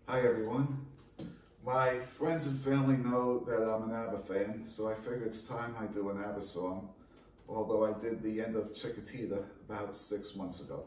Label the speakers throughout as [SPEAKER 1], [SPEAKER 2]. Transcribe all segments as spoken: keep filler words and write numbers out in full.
[SPEAKER 1] Hi everyone. My friends and family know that I'm an ABBA fan, so I figured it's time I do an ABBA song, although I did the end of Chiquitita about six months ago.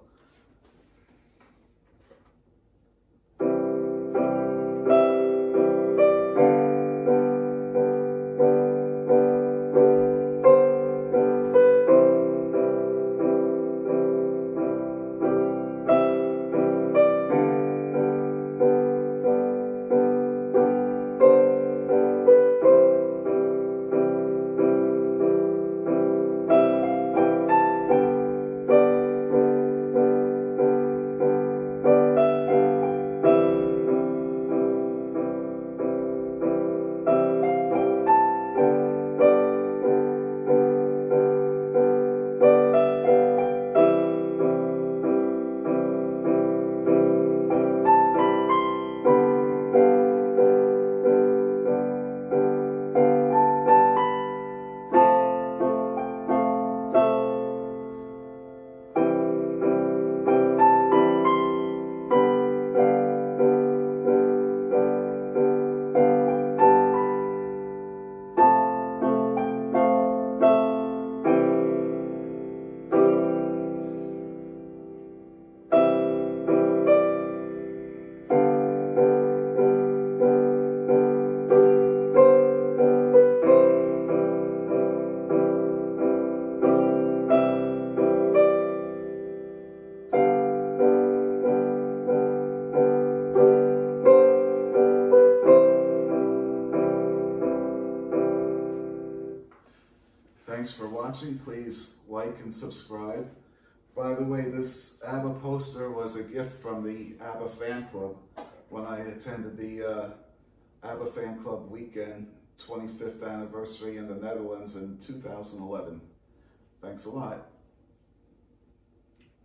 [SPEAKER 1] Thanks for watching. Please like and subscribe. By the way, this ABBA poster was a gift from the ABBA fan club when I attended the uh, ABBA fan club weekend twenty-fifth anniversary in the Netherlands in two thousand eleven. Thanks a lot.